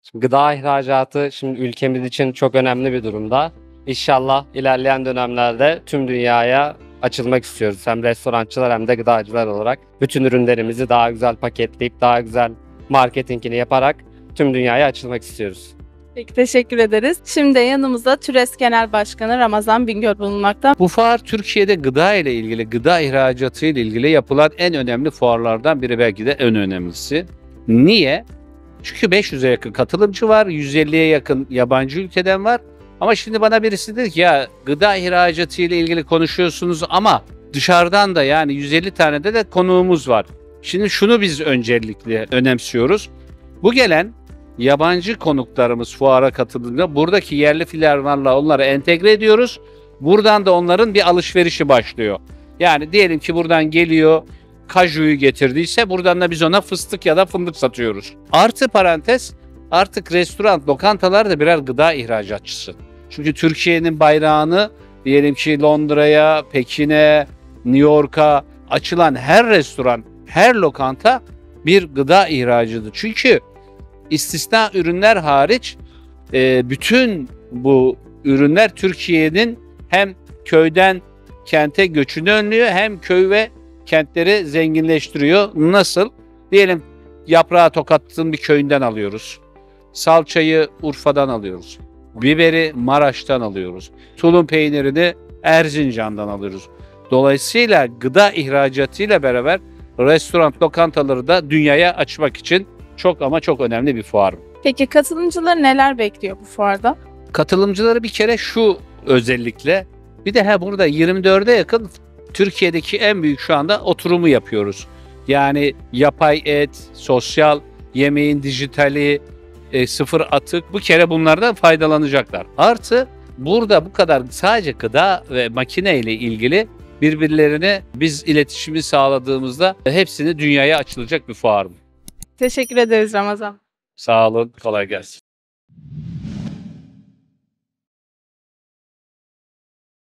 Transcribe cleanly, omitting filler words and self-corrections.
Gıda ihracatı şimdi ülkemiz için çok önemli bir durumda. İnşallah ilerleyen dönemlerde tüm dünyaya açılmak istiyoruz. Hem restorançılar hem de gıdacılar olarak. Bütün ürünlerimizi daha güzel paketleyip daha güzel marketingini yaparak tüm dünyaya açılmak istiyoruz. Peki teşekkür ederiz. Şimdi yanımızda TÜRES Genel Başkanı Ramazan Bingöl bulunmakta. Bu fuar Türkiye'de gıda ile ilgili, gıda ihracatı ile ilgili yapılan en önemli fuarlardan biri, belki de en önemlisi. Niye? Çünkü 500'e yakın katılımcı var, 150'ye yakın yabancı ülkeden var. Ama şimdi bana birisi dedi ki ya gıda ihracatı ile ilgili konuşuyorsunuz ama dışarıdan da yani 150 tane de konuğumuz var. Şimdi şunu biz öncelikle önemsiyoruz. Bu gelen yabancı konuklarımız fuara katıldığında buradaki yerli firmalarla onları entegre ediyoruz. Buradan da onların bir alışverişi başlıyor. Yani diyelim ki buradan geliyor, kajuyu getirdiyse buradan da biz ona fıstık ya da fındık satıyoruz. Artı parantez, artık restoran, lokantalar da birer gıda ihracatçısı. Çünkü Türkiye'nin bayrağını diyelim ki Londra'ya, Pekin'e, New York'a açılan her restoran, her lokanta bir gıda ihracıdır. Çünkü istisna ürünler hariç bütün bu ürünler Türkiye'nin hem köyden kente göçünü önlüyor hem köy ve kentleri zenginleştiriyor. Nasıl? Diyelim yaprağı Tokat'ın bir köyünden alıyoruz. Salçayı Urfa'dan alıyoruz. Biberi Maraş'tan alıyoruz. Tulum peynirini Erzincan'dan alıyoruz. Dolayısıyla gıda ihracatıyla beraber restoran, lokantaları da dünyaya açmak için çok ama çok önemli bir fuar. Peki katılımcıları neler bekliyor bu fuarda? Katılımcıları bir kere şu özellikle, bir de burada 24'e yakın Türkiye'deki en büyük şu anda oturumu yapıyoruz. Yani yapay et, sosyal yemeğin dijitali, sıfır atık, bu kere bunlardan faydalanacaklar. Artı burada bu kadar sadece gıda ve makine ile ilgili birbirlerine biz iletişimi sağladığımızda hepsini dünyaya açılacak bir fuar. Teşekkür ederiz Ramazan. Sağ olun, kolay gelsin.